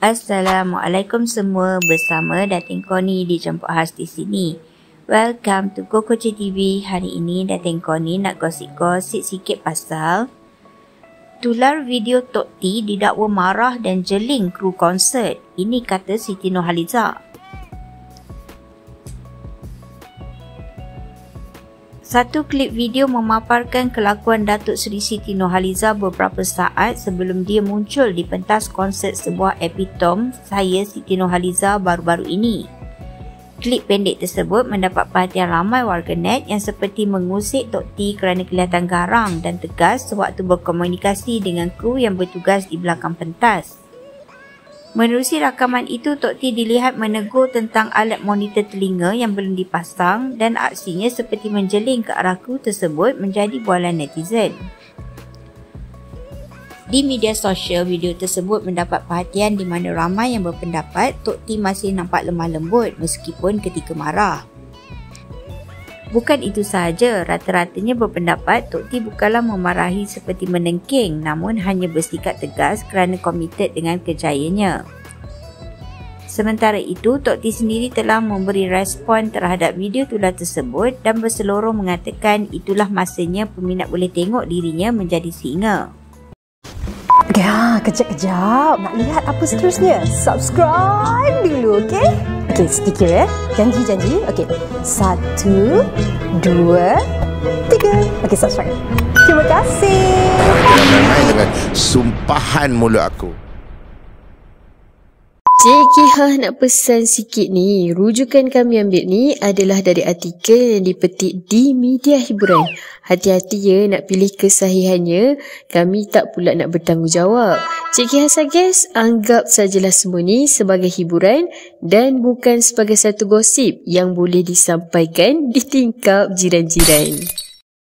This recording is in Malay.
Assalamualaikum semua, bersama Datin Connie di Jemput Khas di sini. Welcome to Kokoce TV. Hari ini Datin Connie nak gosip-gosip sikit pasal tular video Tok T didakwa marah dan jeling kru konsert. Ini kata Siti Nurhaliza. Satu klip video memaparkan kelakuan Datuk Seri Siti Nurhaliza beberapa saat sebelum dia muncul di pentas konsert sebuah epitome saya Siti Nurhaliza baru-baru ini. Klip pendek tersebut mendapat perhatian ramai warganet yang seperti mengusik Tok T kerana kelihatan garang dan tegas sewaktu berkomunikasi dengan kru yang bertugas di belakang pentas. Menerusi rakaman itu, Tok T dilihat menegur tentang alat monitor telinga yang belum dipasang dan aksinya seperti menjeling ke arah kru tersebut menjadi bualan netizen. Di media sosial, video tersebut mendapat perhatian di mana ramai yang berpendapat Tok T masih nampak lemah lembut meskipun ketika marah. Bukan itu sahaja, rata-ratanya berpendapat Tok T bukanlah memarahi seperti menengking namun hanya bersikap tegas kerana komited dengan kerjayanya. Sementara itu, Tok T sendiri telah memberi respon terhadap video tular tersebut dan berseloroh mengatakan itulah masanya peminat boleh tengok dirinya menjadi singa. Ya, kejap-kejap. Nak lihat apa seterusnya? Subscribe dulu, okey? Okey, sedikit ya. Janji. Okey. 1, 2, 3. Okey, subscribe. Terima kasih. Jangan main dengan sumpahan mulut aku. Cik Kihah nak pesan sikit ni. Rujukan kami ambil ni adalah dari artikel yang dipetik di media hiburan. Hati-hati ya nak pilih kesahihannya. Kami tak pula nak bertanggungjawab. Cik Kihah suggest anggap sajalah semua ni sebagai hiburan dan bukan sebagai satu gosip yang boleh disampaikan di tingkap jiran-jiran.